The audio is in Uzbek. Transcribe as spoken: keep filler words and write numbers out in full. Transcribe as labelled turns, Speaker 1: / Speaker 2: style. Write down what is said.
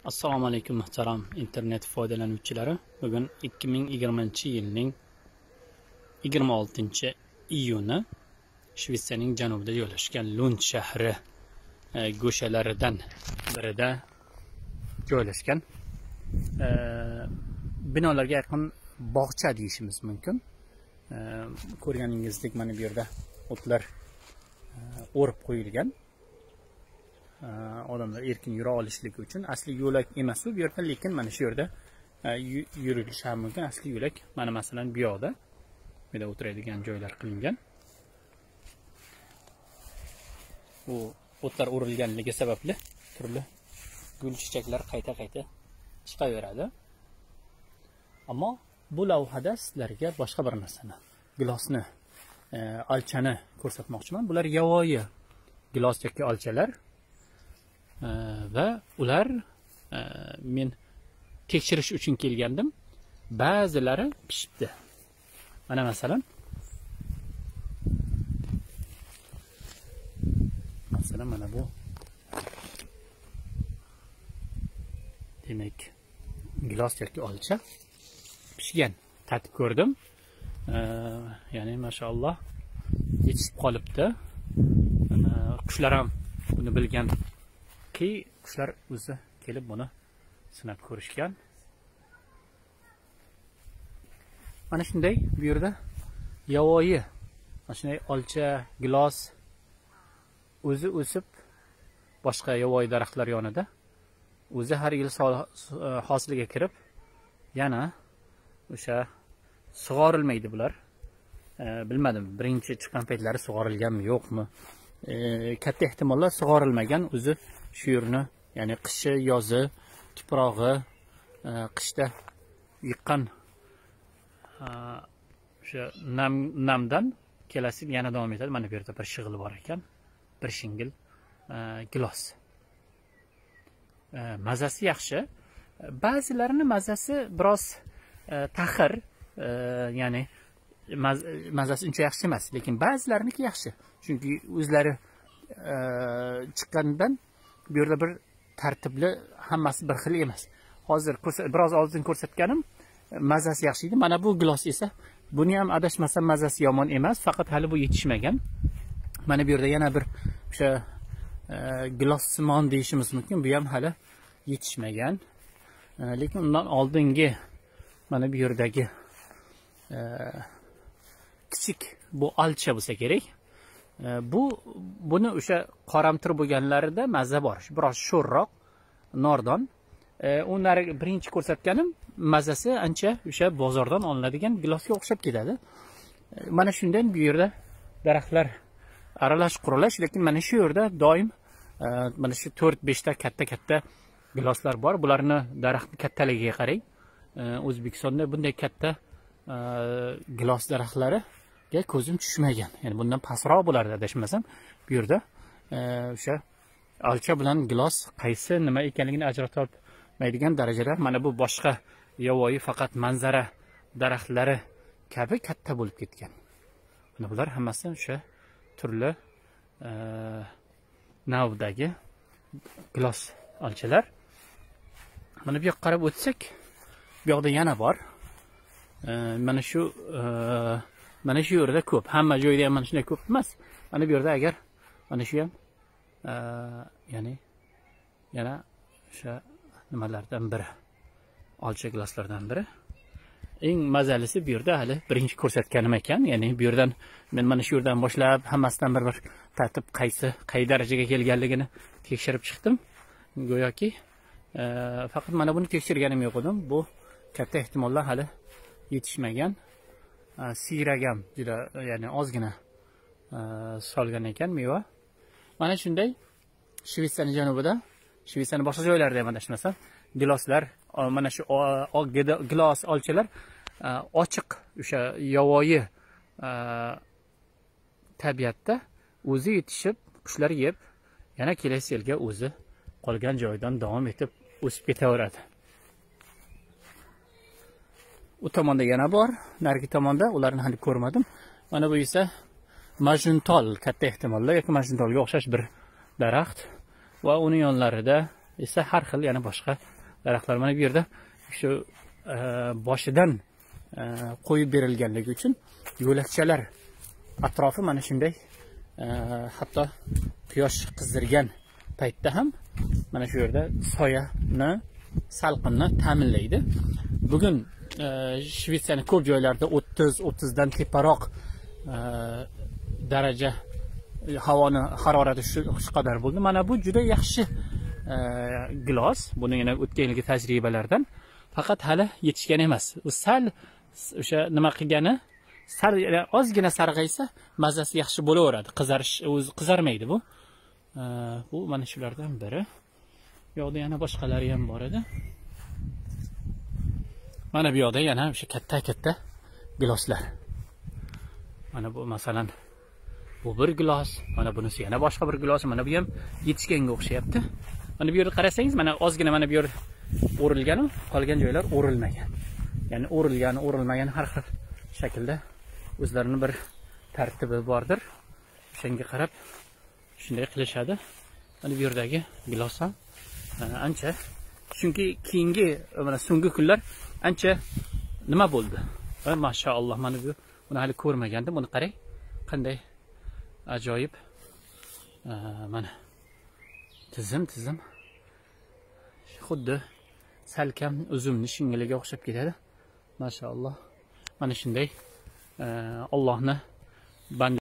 Speaker 1: Assalomu alaykum muhtaram internet foydalanuvchilari. Bugun ikki ming yigirmanchi yilning yigirma oltinchi iyuni Shvetsiyaning janubida joylashgan Lund shahri e, go'shalaridan birida joylashgan e, binolarga yaqin bog'cha deyishimiz mumkin. E, ko'rganingizdek mana bu yerda o'tlar e, o'rib qo'yilgan. Odamlar erkin yura olishligi uchun asli yo'lak emas bu yerda, lekin mana shu yerda yurilish ham mumkin. Asli yo'lak mana masalan bu yoqda, bu yerda o'tiradigan joylar qilingan. Bu o'tlar o'rilganligi sababli turli gul chechaklar qayta-qayta chiqaveradi. Ammo bu lavhada sizlarga boshqa bir narsani, gilosni, olchani ko'rsatmoqchiman. Bular yovvoyi gilos yoki olchalar. Va ular e, men tekshirish uchun kelgandim. Ba'zilari pishibdi. Mana masalan masalan mana bu demak gilos yoki olcha pishgan. Tatib ko'rdim. E, ya'ni mashalloh yetishib qolibdi. Qushlar ham buni bilgan. Ki qushlar o'zi kelib buni sinab ko'rishgan. Mana shunday bu yerda yovvoyi mana shunday olcha, gilos o'zi o'sib boshqa yovvoyi daraxtlar yonida o'zi har yil hosiliga kirib yana o'sha sug'orilmaydi bular. E, bilmadim, birinchi chiqqan paytlari sug'orilganmi yo'qmi? E, katta ehtimollar sug'orilmagan. O'zi shu yerni, ya'ni qishi, yozi, tuprog'i, e, qishda yiqqan o'sha nam namdan kelasi yana davom etadi. Mana bu yerda bir shig'il bor ekan, bir shingil e, gilos. E, mazasi yaxshi. Ba'zilarini mazasi biroz e, taxir, e, ya'ni maz mazasi uncha yaxshi emas, lekin ba'zilariniki yaxshi. Chunki o'zlari e, chiqqanidan bu yerda bir tartibli, hammasi bir xil emas. Hozir biroz oldin ko'rsatganim mazasi yaxshi edi. Mana bu gilos esa, buni ham adashmasam mazasi yomon emas, faqat hali bu yetishmagan. Mana bu yerda yana bir o'sha e, gilossimon deyishimiz mumkin. Bu ham hali yetishmagan. E, lekin undan oldingi mana bu yerdagi e, kichik bu olcha bo'lsa kerak. E, bu buni o'sha qoramtir bo'lganlarida mazza bor. Biroz sho'rroq, nordon. E, unlar birinchi ko'rsatganim mazasi ancha o'sha bozordan olinadigan gilosga o'xshab ketadi. E, mana shundan bu yerda daraxtlar aralash quralash, lekin mana shu yerda doim e, mana shu to'rt beshta katta-katta giloslar bor. Bularni daraxtning kattaligiga qarang. E, O'zbekistonda bunday katta e, gilos daraxtlari ko'zim tushmagan. Ya'ni bundan pastroq bo'lardi adashmasam. Bu yerda o'sha olcha bilan gilos qaysi nima ekanligini ajrata olmaydigan darajalar. Mana bu boshqa yovvoyi faqat manzara daraxtlari kabi katta bo'lib ketgan. Mana bular hammasi o'sha turli e, navdagi gilos olchalar. Mana bu yoqqa qarab o'tsak, bu yoqda yana bor. E, mana shu e, Mana shu yerda ko'p. Hamma joyda ham mana shunday ko'p emas. Mana bu yerda agar mana shu ham e, ya'ni yana o'sha nimalardan biri, olcha giloslardan biri. Eng mazalisi bu yerda hali birinchi ko'rsatganim ekan. Ya'ni bu yerdan men mana shu yerdan boshlab hammasidan bir-bir tartib qaysi qay darajaga kelganligini tekshirib chiqdim. Go'yoki e, faqat mana buni tekshirganim yo'q edim. Bu katta ehtimollar hali yetishmagan. Siyragam juda, ya'ni ozgina solgan ekan meva. Mana shunday Shvetsiyaning janubida, Shvetsiyaning boshqa joylarida ham adashmasam, giloslar, mana shu gilos olchalar ochiq o'sha yovvoyi tabiatda o'zi yetishib, qushlar yeb, yana kelasi yilga o'zi qolgan joyidan davom etib o'sib ketaveradi. U tomonda yana bor, narigi tomonda, ularni hali ko'rmadim. Mana bu esa majnuntol, katta ehtimollar yoki majnuntolga o'xshash bir daraxt va uni yonlarida esa har xil yana boshqa daraxtlar. Mana bu yerda shu e, boshidan e, qo'yib berilganligi uchun yo'lakchalar atrofi mana shunday, e, hatto quyosh qizdirgan paytda ham mana shu yerda soyani, salqinni ta'minlaydi. Bugun e, Shvetsiyaning ko'p joylarida o'ttiz o'ttiz dan teparoq e, daraja havoni harorati shu qadar bo'ldi. Mana bu juda yaxshi e, gilos. Buni yana o'tgan yilgi tajribalardan. Faqat hali yetishgan emas. U sal o'sha nima qilgani, sal ozgina sarg'aysa mazasi yaxshi bo'laveradi. Qizarish o'zi qizarmaydi bu. E, bu mana shulardan biri. Bu yoqda yana boshqalari ham bor edi. Mana bu yoqda yana o'sha katta-katta giloslar. Mana bu masalan bu bir gilos, mana bunisi yana boshqa bir gilos, mana bu ham yetishganga o'xshayapti. Mana bu yerda qarasangiz, mana ozgina mana bu yer o'rilgan, qolgan joylar o'rilmagan. Ya'ni o'rilgan, o'rilmagan har xil shaklda o'zlarining bir tartibi bordir. O'shanga qarab shunday qilishadi. Mana bu yerdagi gilos ham ancha, chunki keyingi mana so'nggi kunlar ancha nima bo'ldi? Va mashalloh, mana bu buni hali ko'rmagandim. Buni qarang, qanday ajoyib. Mana tizim tizim xuddi salkam uzumni shingiliga o'xshab ketadi. Mashalloh. Mana shunday Allohni band